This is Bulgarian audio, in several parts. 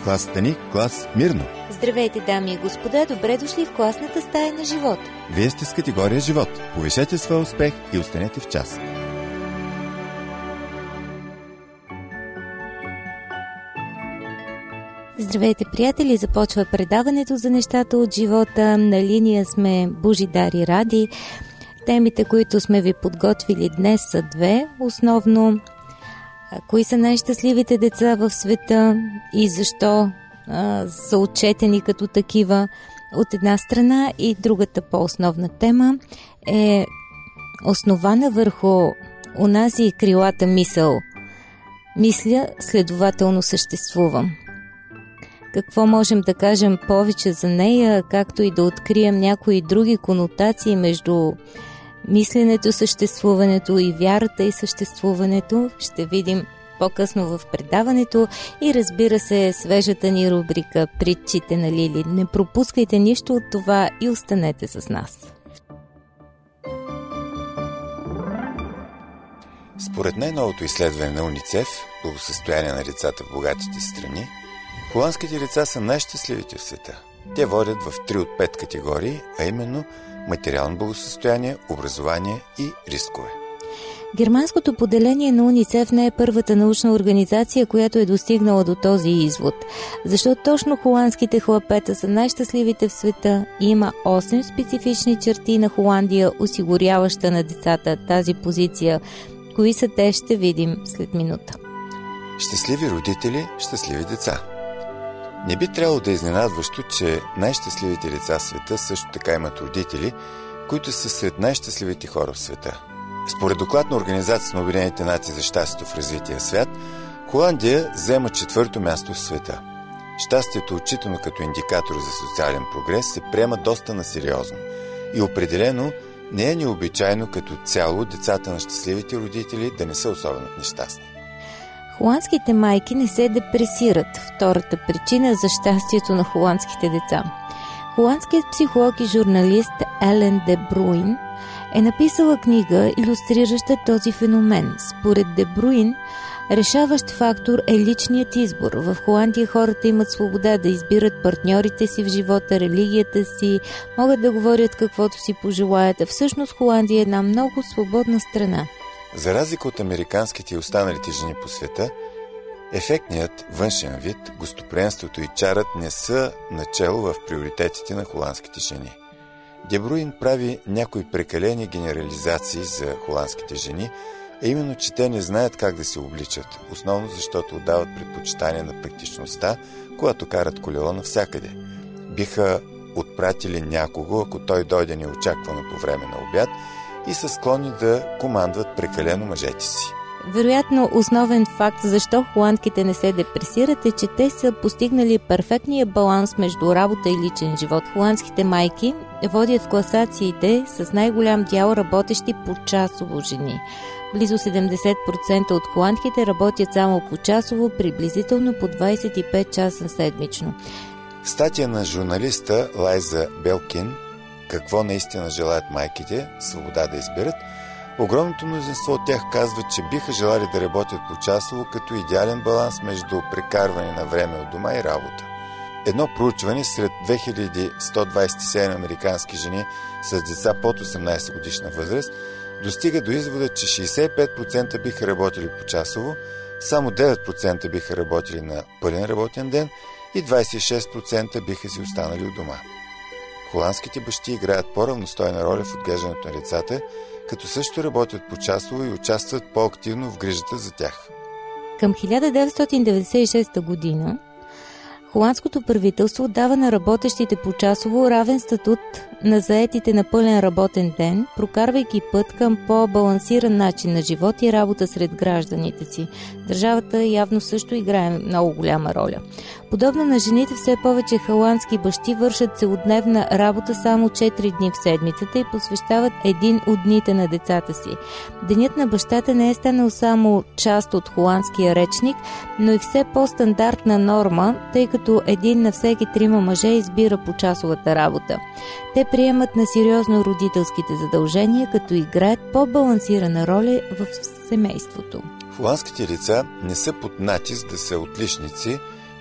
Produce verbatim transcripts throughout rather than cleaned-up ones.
класата ни Клас Мирно. Здравейте, дами и господа, добре дошли в класната стая на живот. Вие сте с категория живот. Повишете своя успех и останете в час. Здравейте, приятели! Започва предаването за нещата от живота. На линия сме Божидар и Ради. Темите, които сме ви подготвили днес, са две. Основно, кои са най-щастливите деца в света и защо а, са отчетени като такива от една страна, и другата по-основна тема е основана върху онази крилата мисъл. Мисля, следователно съществувам. Какво можем да кажем повече за нея, както и да открием някои други конотации между мисленето, съществуването и вярата и съществуването, ще видим по-късно в предаването, и разбира се, свежата ни рубрика Притчите на Лили. Не пропускайте нищо от това и останете с нас. Според най-новото изследване на УНИЦЕФ, благосъстояние на децата в богатите страни, холандските деца са най-щастливите в света. Те водят в три от пет категории, а именно материално благосъстояние, образование и рискове. Германското поделение на УНИЦЕФ не е първата научна организация, която е достигнала до този извод. Защото точно холандските хлапета са най-щастливите в света и има осем специфични черти на Холандия, осигуряваща на децата тази позиция. Кои са те, ще видим след минута. Щастливи родители, щастливи деца. Не би трябвало да е изненадващо, че най-щастливите деца в света също така имат родители, които са сред най-щастливите хора в света. Според доклад на Организацията на Обединените нации за щастието в развития свят, Холандия заема четвърто място в света. Щастието, отчитано като индикатор за социален прогрес, се приема доста насериозно. И определено не е необичайно като цяло децата на щастливите родители да не са особено нещастни. Холандските майки не се депресират. Втората причина за щастието на холандските деца. Холандският психолог и журналист Елен де Бруин е написала книга, илюстрираща този феномен. Според де Бруин, решаващ фактор е личният избор. В Холандия хората имат свобода да избират партньорите си в живота, религията си, могат да говорят каквото си пожелаят. А всъщност Холандия е една много свободна страна. За разлика от американските и останалите жени по света, ефектният външен вид, гостоприемството и чарът не са начело в приоритетите на холандските жени. де Бруин прави някои прекалени генерализации за холандските жени, а именно, че те не знаят как да се обличат, основно защото отдават предпочитание на практичността, когато карат колело навсякъде. Биха отпратили някого, ако той дойде неочаквано по време на обяд, и са склонни да командват прекалено мъжете си. Вероятно, основен факт защо холандките не се депресират е, че те са постигнали перфектния баланс между работа и личен живот. Холандските майки водят в класациите с най-голям дял работещи почасово жени. Близо седемдесет процента от холандките работят само почасово, приблизително по двадесет и пет часа седмично. Статия на журналиста Лайза Белкин "Какво наистина желаят майките? Свобода да изберат", огромното мнозинство от тях казва, че биха желали да работят почасово като идеален баланс между прекарване на време от дома и работа. Едно проучване сред две хиляди сто двадесет и седем американски жени с деца под осемнадесет годишна възраст достига до извода, че шейсет и пет процента биха работили почасово, само девет процента биха работили на пълен работен ден и двадесет и шест процента биха си останали от дома. Холандските бащи играят по-равностойна роля в отглеждането на децата, като също работят почасово и участват по-активно в грижата за тях. Към хиляда деветстотин деветдесет и шеста година холандското правителство дава на работещите почасово равен статут на заетите на пълен работен ден, прокарвайки път към по-балансиран начин на живот и работа сред гражданите си. Държавата явно също играе много голяма роля. Подобно на жените, все повече холандски бащи вършат целодневна работа само четири дни в седмицата и посвещават един от дните на децата си. Денят на бащата не е станал само част от холандския речник, но и все по-стандартна норма, тъй като един на всеки трима мъже избира почасовата работа. Те приемат на сериозно родителските задължения, като играят по-балансирана роля в семейството. Холандските деца не са под натиск да са отличници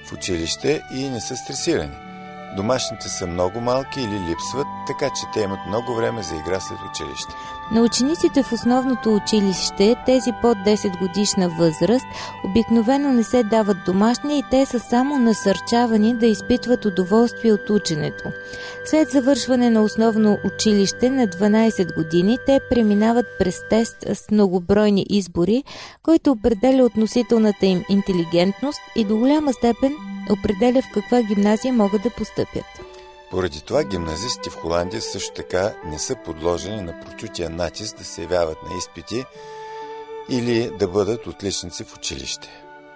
в училище и не са стресирани. Домашните са много малки или липсват, така че те имат много време за игра след училище. На учениците в основното училище, тези под десет годишна възраст, обикновено не се дават домашни и те са само насърчавани да изпитват удоволствие от ученето. След завършване на основно училище на дванадесет години, те преминават през тест с многобройни избори, който определя относителната им интелигентност и до голяма степен определя в каква гимназия могат да постъпят. Поради това гимназистите в Холандия също така не са подложени на прочутия натиск да се явяват на изпити или да бъдат отличници в училище.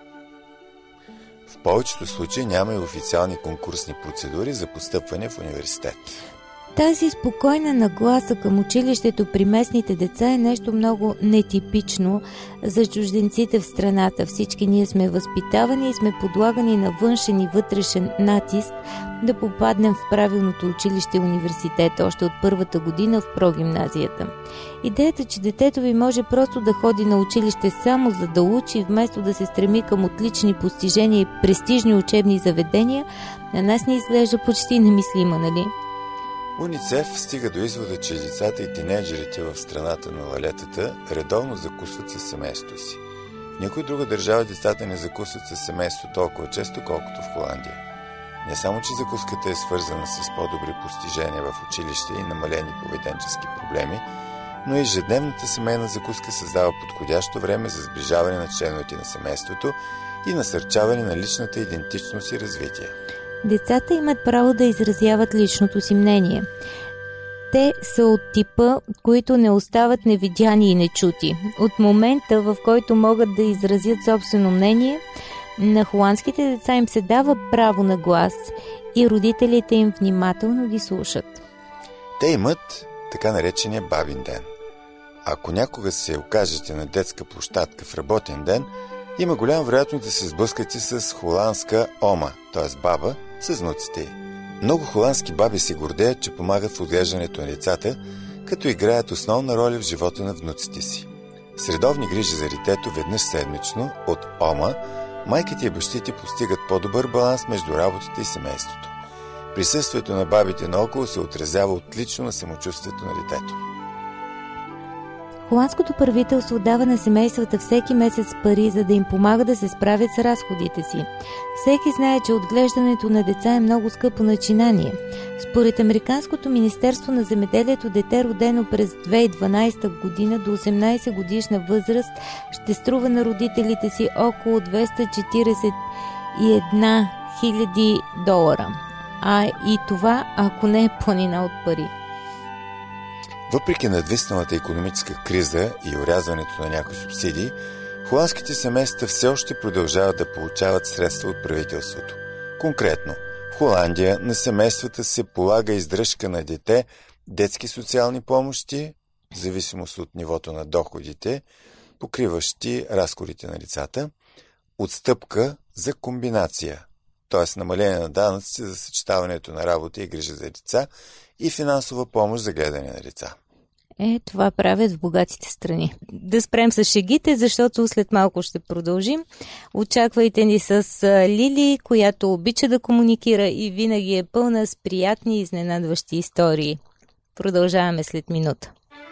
В повечето случаи няма и официални конкурсни процедури за постъпване в университет. Тази спокойна нагласа към училището при местните деца е нещо много нетипично за чужденците в страната. Всички ние сме възпитавани и сме подлагани на външен и вътрешен натиск да попаднем в правилното училище и университет още от първата година в прогимназията. Идеята, че детето ви може просто да ходи на училище само за да учи, вместо да се стреми към отлични постижения и престижни учебни заведения, на нас ни изглежда почти немислима, нали? УНИЦЕФ стига до извода, че децата и тинейджерите в страната на лалетата редовно закусват със семейството си. В никой друга държава децата не закусват със семейство толкова често, колкото в Холандия. Не само, че закуската е свързана с по-добри постижения в училище и намалени поведенчески проблеми, но и ежедневната семейна закуска създава подходящо време за сближаване на членовете на семейството и насърчаване на личната идентичност и развитие. Децата имат право да изразяват личното си мнение. Те са от типа, които не остават невидяни и нечути. От момента, в който могат да изразят собствено мнение, на холандските деца им се дава право на глас и родителите им внимателно ги слушат. Те имат така наречения бабин ден. Ако някога се окажете на детска площадка в работен ден, има голяма вероятност да се сблъскате с холандска ома, т.е. баба, с внуците й. Много холандски баби се гордеят, че помагат в отглеждането на децата, като играят основна роля в живота на внуците си. С редовни грижи за детето веднъж седмично от ома, майките и бащите постигат по-добър баланс между работата и семейството. Присъствието на бабите наоколо се отразява отлично на самочувствието на детето. Холандското правителство дава на семействата всеки месец пари, за да им помага да се справят с разходите си. Всеки знае, че отглеждането на деца е много скъпо начинание. Според Американското министерство на земеделието, дете родено през две хиляди и дванадесета година до осемнадесет годишна възраст ще струва на родителите си около двеста четиридесет и една хиляди долара. А и това, ако не е планина от пари. Въпреки надвисналата икономическа криза и орязването на някои субсидии, холандските семейства все още продължават да получават средства от правителството. Конкретно, в Холандия на семействата се полага издръжка на дете, детски социални помощи, в зависимост от нивото на доходите, покриващи разходите на децата, отстъпка за комбинация, т.е. намаление на данъците за съчетаването на работа и грижа за деца и финансова помощ за гледане на деца. Е, това правят в богатите страни. Да спрем с шегите, защото след малко ще продължим. Очаквайте ни с Лили, която обича да комуникира и винаги е пълна с приятни и изненадващи истории. Продължаваме след минута.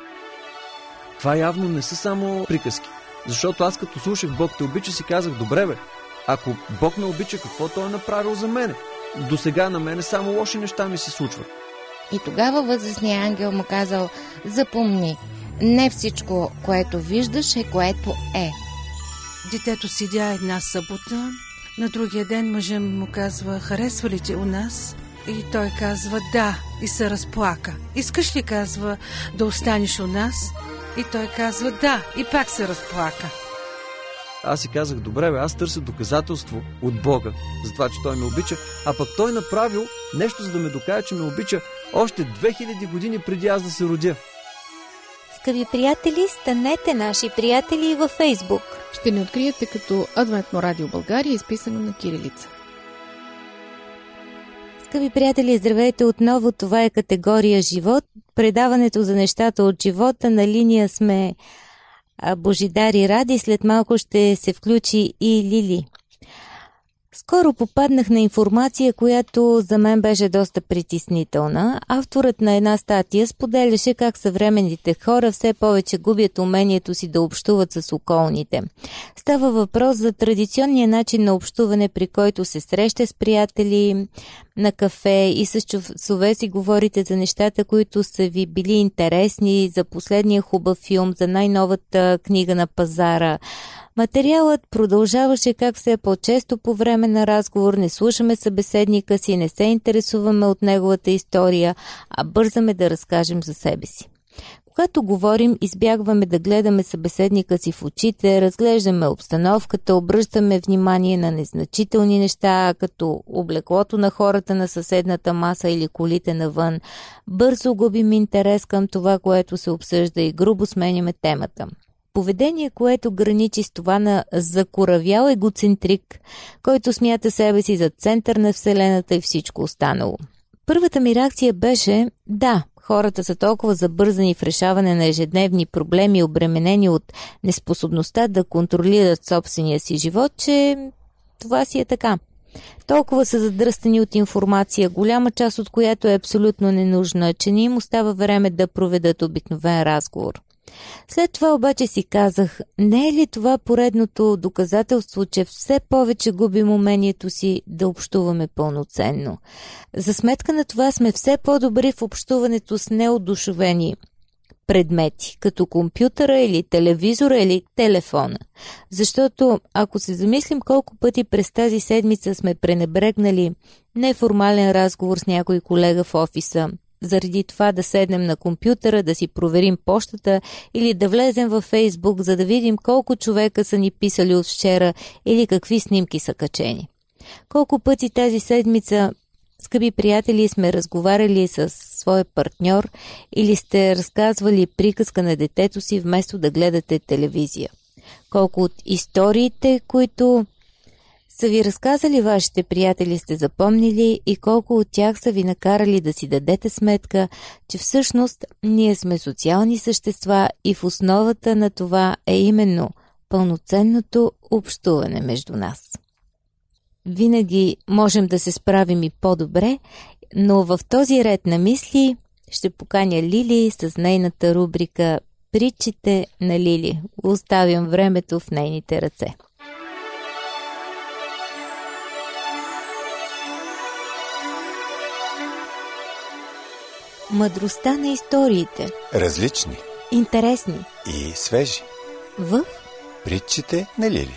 Това явно не са само приказки. Защото аз като слушах Бог те обича, си казах, добре бе, ако Бог ме обича, какво той е направил за мене? До сега на мене само лоши неща ми се случват. И тогава възрастният ангел му казал, запомни, не всичко, което виждаш е което е. Детето седя една събота, на другия ден мъжът му казва, харесва ли те у нас? И той казва, да, и се разплака. Искаш ли, казва, да останеш у нас? И той казва, да, и пак се разплака. Аз си казах, добре бе, аз търся доказателство от Бога, за това, че той ме обича, а пък той направил нещо, за да ме докаже, че ме обича още две хиляди години преди аз да се родя. Скъпи приятели, станете наши приятели и във Фейсбук. Ще ни откриете като Адвентно радио България, изписано на кирилица. Скъпи приятели, здравейте отново, това е категория живот. Предаването за нещата от живота, на линия сме Божидар и Ради, след малко ще се включи и Лили. Скоро попаднах на информация, която за мен беше доста притеснителна. Авторът на една статия споделяше как съвременните хора все повече губят умението си да общуват с околните. Става въпрос за традиционния начин на общуване, при който се среща с приятели на кафе и с часове си говорите за нещата, които са ви били интересни, за последния хубав филм, за най-новата книга на пазара. Материалът продължаваше как все по-често по време на разговор не слушаме събеседника си, не се интересуваме от неговата история, а бързаме да разкажем за себе си. Когато говорим, избягваме да гледаме събеседника си в очите, разглеждаме обстановката, обръщаме внимание на незначителни неща, като облеклото на хората на съседната маса или колите навън. Бързо губим интерес към това, което се обсъжда и грубо сменяме темата. Поведение, което граничи с това на закоравял егоцентрик, който смята себе си за център на Вселената и всичко останало. Първата ми реакция беше, да, хората са толкова забързани в решаване на ежедневни проблеми, обременени от неспособността да контролират собствения си живот, че това си е така. Толкова са задръстани от информация, голяма част от която е абсолютно ненужна, че не им остава време да проведат обикновен разговор. След това обаче си казах, не е ли това поредното доказателство, че все повече губим умението си да общуваме пълноценно? За сметка на това сме все по-добри в общуването с неодушевени предмети, като компютъра или телевизора или телефона. Защото ако се замислим колко пъти през тази седмица сме пренебрегнали неформален разговор с някой колега в офиса, заради това да седнем на компютъра, да си проверим пощата или да влезем във Фейсбук, за да видим колко човека са ни писали от вчера или какви снимки са качени. Колко пъти тази седмица, скъпи приятели, сме разговаряли с своя партньор или сте разказвали приказка на детето си вместо да гледате телевизия. Колко от историите, които са ви разказали вашите приятели, сте запомнили и колко от тях са ви накарали да си дадете сметка, че всъщност ние сме социални същества и в основата на това е именно пълноценното общуване между нас. Винаги можем да се справим и по-добре, но в този ред на мисли ще поканя Лили с нейната рубрика «Притчите на Лили». Оставям времето в нейните ръце. Мъдростта на историите. Различни. Интересни. И свежи. В Притчите на Лили.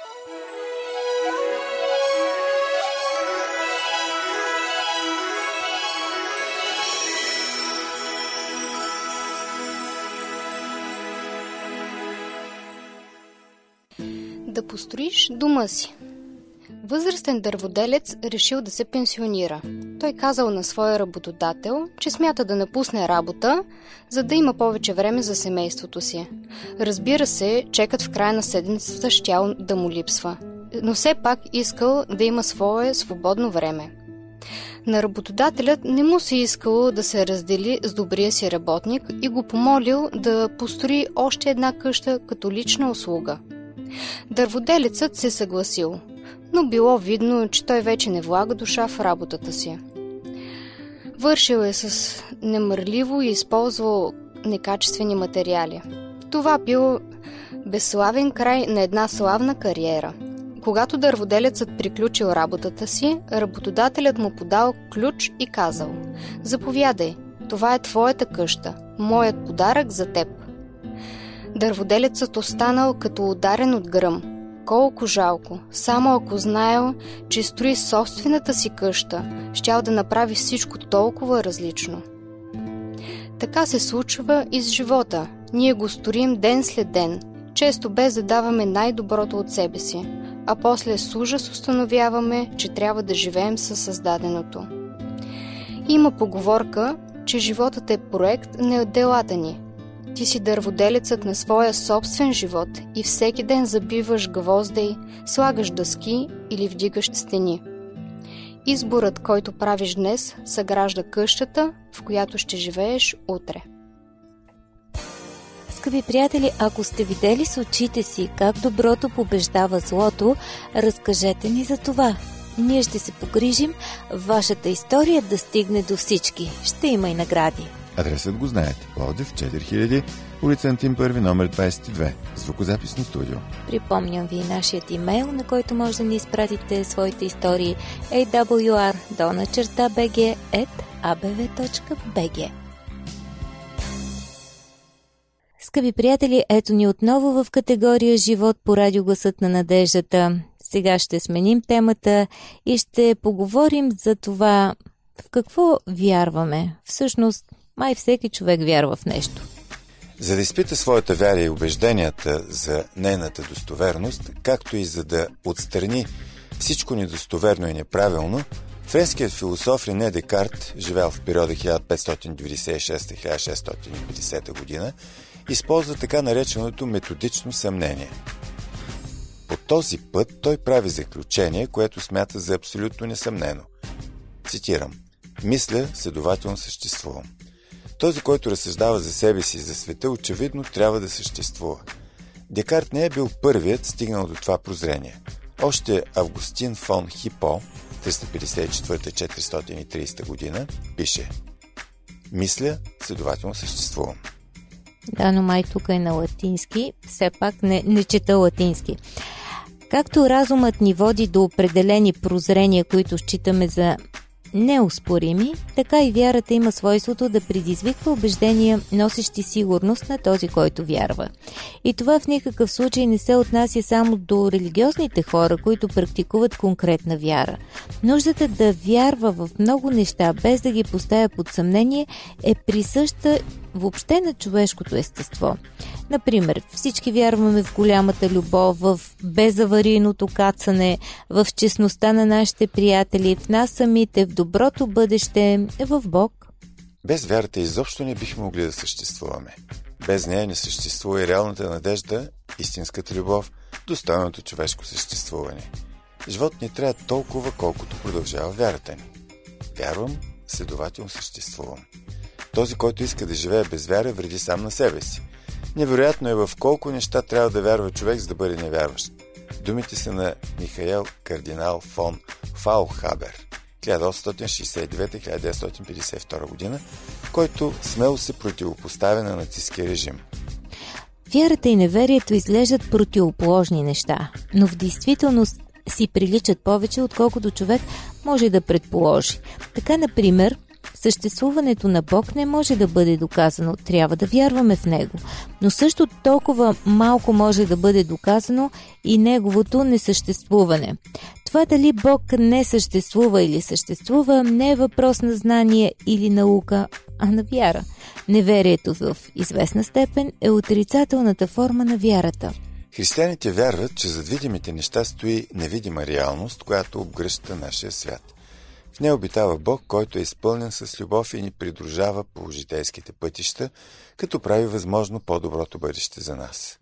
Да построиш дома си. Възрастен дърводелец решил да се пенсионира. Той казал на своя работодател, че смята да напусне работа, за да има повече време за семейството си. Разбира се, чекът в края на седмицата щял да му липсва, но все пак искал да има свое свободно време. На работодателят не му се искало да се раздели с добрия си работник и го помолил да построи още една къща като лична услуга. Дърводелецът се съгласил, но било видно, че той вече не влага душа в работата си. Вършил е с немърливо и използвал некачествени материали. Това бил безславен край на една славна кариера. Когато дърводелецът приключил работата си, работодателят му подал ключ и казал: «Заповядай, това е твоята къща, моят подарък за теб». Дърводелецът останал като ударен от гръм. Колко жалко, само ако знаел, че строи собствената си къща, щял да направи всичко толкова различно. Така се случва и с живота. Ние го сторим ден след ден, често без да даваме най-доброто от себе си, а после с ужас установяваме, че трябва да живеем със създаденото. Има поговорка, че животът е проект на делата ни. Ти си дърводелецът на своя собствен живот и всеки ден забиваш гвоздей, слагаш дъски или вдигаш стени. Изборът, който правиш днес, съгражда къщата, в която ще живееш утре. Скъпи приятели, ако сте видели с очите си как доброто побеждава злото, разкажете ни за това. ние ще се погрижим вашата история да стигне до всички. Ще има и награди. Адресът го знаете. Пловдив четири хиляди, улица Антим първи, номер двадесет и две. Звукозаписно студио. Припомням ви нашият имейл, на който може да ни изпратите своите истории ей дабъл ю ар долна черта би джи ет а бе ве точка би джи. Скъпи приятели, ето ни отново в категория Живот по радио Гласът на надеждата. Сега ще сменим темата и ще поговорим за това в какво вярваме. Всъщност, май всеки човек вярва в нещо. За да изпита своята вяра и убежденията за нейната достоверност, както и за да отстрани всичко недостоверно и неправилно, френският философ Рене Декарт, живял в периода хиляда петстотин деветдесет и шеста до хиляда шестстотин и петдесета година, използва така нареченото методично съмнение. По този път той прави заключение, което смята за абсолютно несъмнено. Цитирам: „Мисля, следователно съществувам“. Този, който разсъждава за себе си и за света, очевидно трябва да съществува. Декарт не е бил първият стигнал до това прозрение. Още Августин фон Хипо, триста петдесет и четвърта до четиристотин и тридесета година, пише: „Мисля, следователно съществувам“. Да, но май тук е на латински. Все пак не, не чета латински. Както разумът ни води до определени прозрения, които считаме за неоспорими, така и вярата има свойството да предизвиква убеждения, носещи сигурност на този, който вярва. И това в никакъв случай не се отнася само до религиозните хора, които практикуват конкретна вяра. Нуждата да вярва в много неща, без да ги поставя под съмнение, е присъща въобще на човешкото естество. Например, всички вярваме в голямата любов, в безаварийното кацане, в честността на нашите приятели, в нас самите, в доброто бъдеще, в Бог. Без вярата изобщо не бихме могли да съществуваме. Без нея не съществува и реалната надежда, истинската любов, достойното човешко съществуване. Живот ни трябва толкова, колкото продължава вярата ни. Вярвам, следователно съществувам. Този, който иска да живее без вяра, вреди сам на себе си. Невероятно е в колко неща трябва да вярва човек, за да бъде невярващ. Думите са на Михаел кардинал фон Фаулхабер, хиляда осемстотин шейсет и девета до хиляда деветстотин петдесет и втора година, който смело се противопоставя на нацистския режим. Вярата и неверието изглеждат противоположни неща, но в действителност си приличат повече, отколкото човек може да предположи. Така, например, съществуването на Бог не може да бъде доказано, трябва да вярваме в Него. Но също толкова малко може да бъде доказано и Неговото несъществуване. Това дали Бог не съществува или съществува не е въпрос на знание или наука, а на вяра. Неверието в известна степен е отрицателната форма на вярата. Християните вярват, че зад видимите неща стои невидима реалност, която обгръща нашия свят. В нея обитава Бог, който е изпълнен с любов и ни придружава по житейските пътища, като прави възможно по-доброто бъдеще за нас.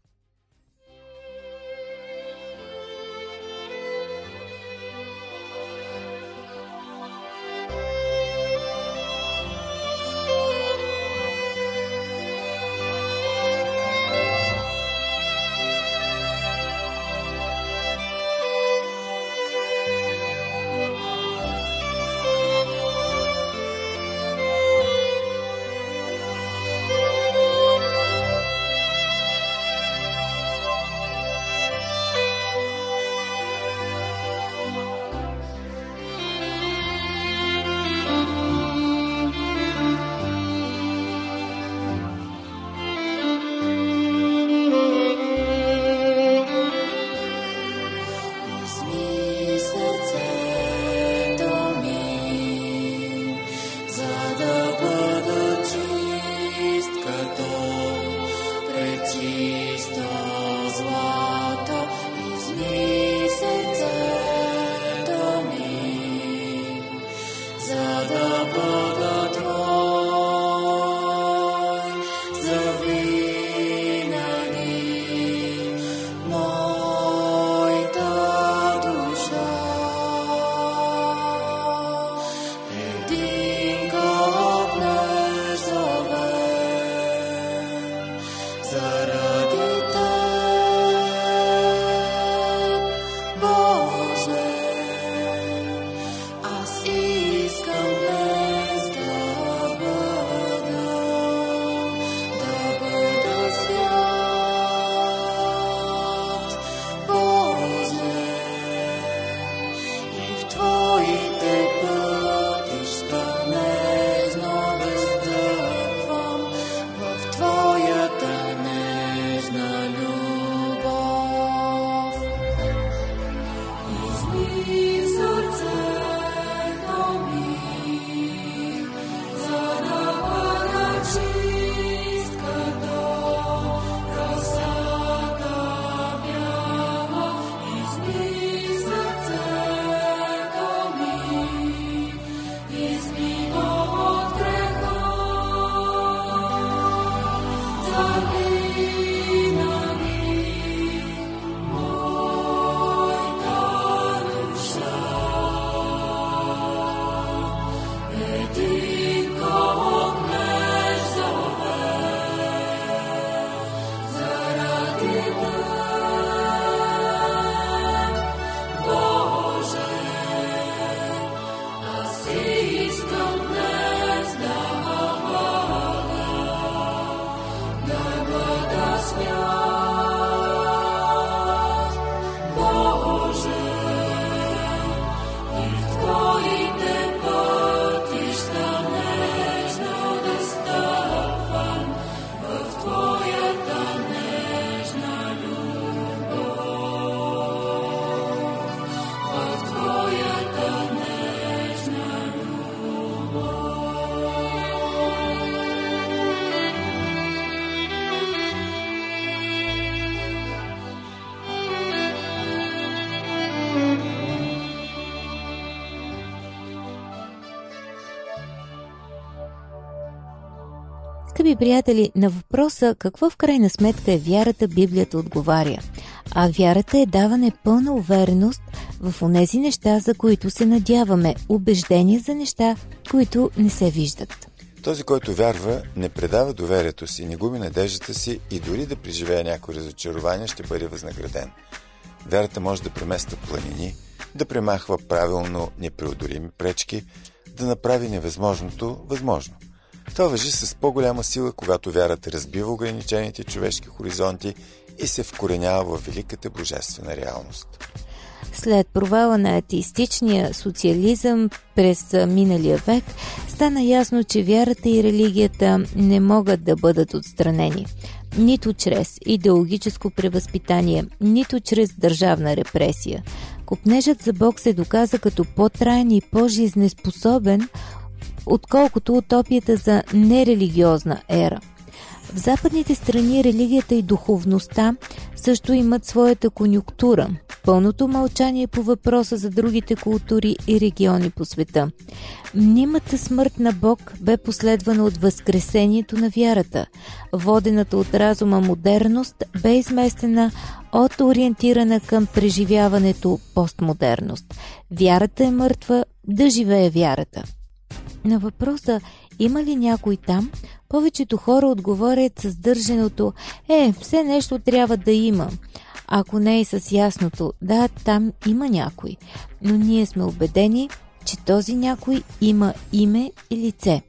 Скъпи приятели, на въпроса какво в крайна сметка е вярата, Библията отговаря. А вярата е даване пълна увереност в онези неща, за които се надяваме, убеждения за неща, които не се виждат. Този, който вярва, не предава доверието си, не губи надеждата си и дори да преживее някои разочарования, ще бъде възнаграден. Вярата може да премества планини, да премахва правилно непреодолими пречки, да направи невъзможното възможно. Това важи с по-голяма сила, когато вярата разбива ограничените човешки хоризонти и се вкоренява в великата божествена реалност. След провала на атеистичния социализъм през миналия век, стана ясно, че вярата и религията не могат да бъдат отстранени. Нито чрез идеологическо превъзпитание, нито чрез държавна репресия. Копнежът за Бог се доказа като по-траен и по-жизнеспособен, отколкото утопията за нерелигиозна ера. В западните страни религията и духовността също имат своята конюнктура, пълното мълчание по въпроса за другите култури и региони по света. Мнимата смърт на Бог бе последвана от възкресението на вярата. Водената от разума модерност бе изместена от ориентирана към преживяването постмодерност. Вярата е мъртва, да живее вярата. На въпроса има ли някой там, повечето хора отговорят с държаното «Е, все нещо трябва да има». Ако не и с ясното «Да, там има някой», но ние сме убедени, че този някой има име и лице.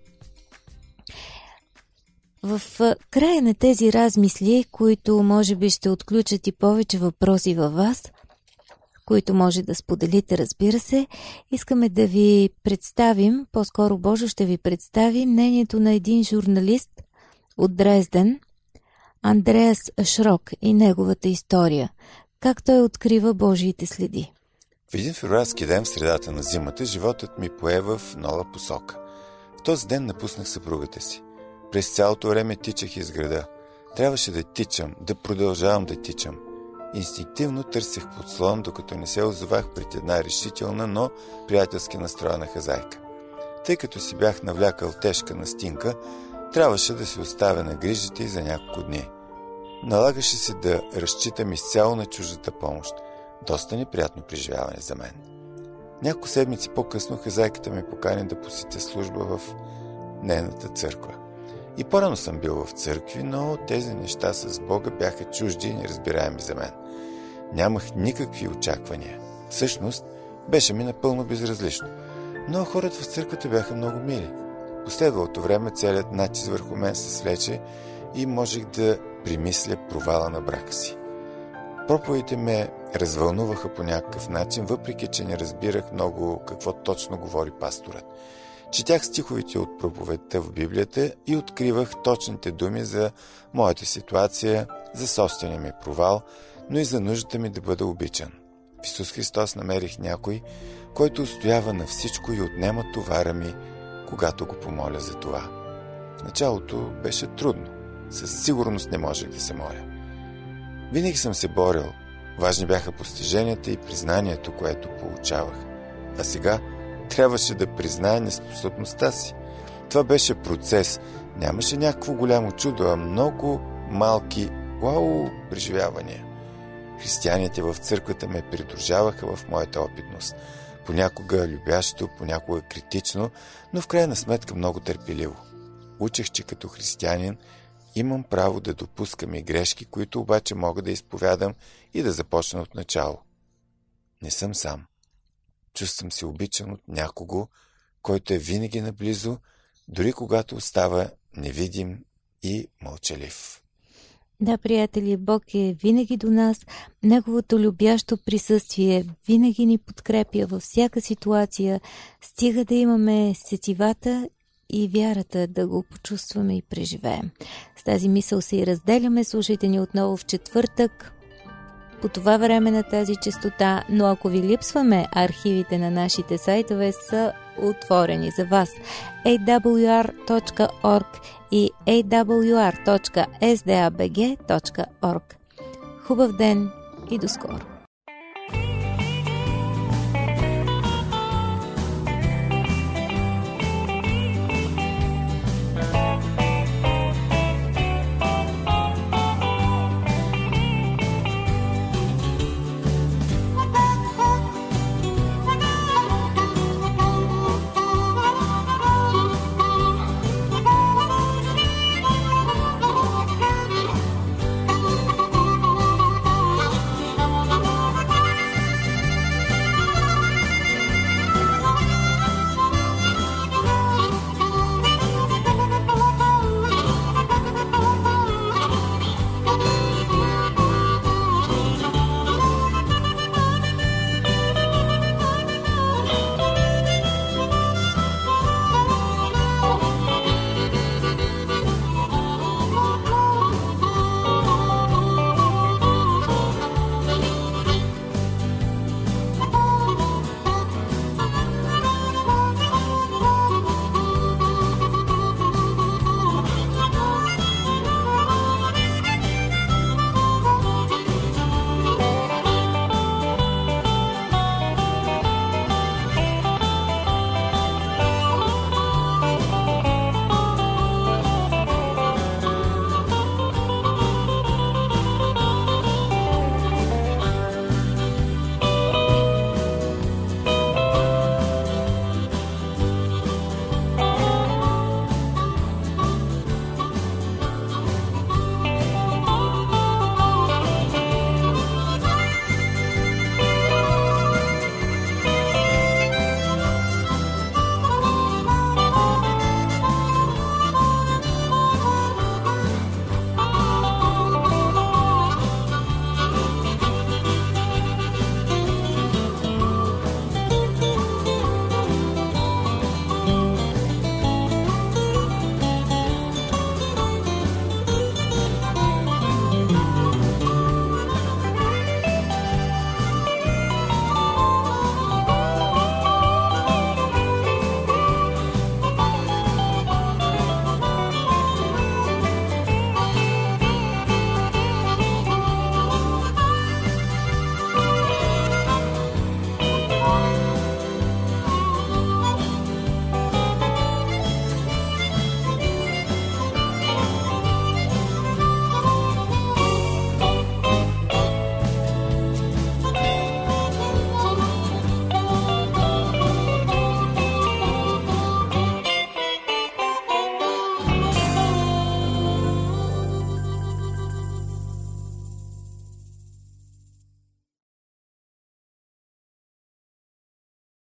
В края на тези размисли, които може би ще отключат и повече въпроси във вас, които може да споделите, разбира се, искаме да ви представим, по-скоро Божо ще ви представи мнението на един журналист от Дрезден, Андреас Шрок, и неговата история, как той открива Божиите следи. В един февруарски ден в средата на зимата животът ми пое в нова посока. В този ден напуснах съпругата си. През цялото време тичах из града. Трябваше да тичам, да продължавам да тичам. Инстинктивно търсех подслон, докато не се озовах пред една решителна, но приятелски настроена хазайка. Тъй като си бях навлякал тежка настинка, трябваше да се оставя на грижите й за няколко дни. Налагаше се да разчитам изцяло на чуждата помощ. Доста неприятно преживяване за мен. Няколко седмици по-късно хазайката ме покани да посетя служба в нейната църква. И по-рано съм бил в църкви, но тези неща с Бога бяха чужди и неразбираеми за мен. Нямах никакви очаквания. Всъщност, беше ми напълно безразлично. Но хората в църквата бяха много мили. Последвалото време целият натиск върху мен се слече и можех да примисля провала на брака си. Проповедите ме развълнуваха по някакъв начин, въпреки че не разбирах много какво точно говори пасторът. Четях стиховете от проповедта в Библията и откривах точните думи за моята ситуация, за собствения ми провал, но и за нуждата ми да бъда обичан. В Исус Христос намерих някой, който устоява на всичко и отнема товара ми, когато го помоля за това. В началото беше трудно. Със сигурност не можех да се моля. Винаги съм се борил. Важни бяха постиженията и признанието, което получавах. А сега трябваше да призная неспособността си. Това беше процес. Нямаше някакво голямо чудо, а много малки вау преживявания. Християните в църквата ме придружаваха в моята опитност. Понякога любящо, понякога критично, но в крайна сметка много търпеливо. Учех, че като християнин имам право да допускам и грешки, които обаче мога да изповядам и да започна от начало. Не съм сам. Чувствам се обичан от някого, който е винаги наблизо, дори когато остава невидим и мълчалив. Да, приятели, Бог е винаги до нас. Неговото любящо присъствие винаги ни подкрепя във всяка ситуация. Стига да имаме сетивата и вярата да го почувстваме и преживеем. С тази мисъл се и разделяме. Слушайте ни отново в четвъртък по това време на тази честота, но ако ви липсваме, архивите на нашите сайтове са отворени за вас. ей дабъл ю ар точка орг и ей дабъл ю ар точка ес ди ей би джи точка орг. Хубав ден и до скоро!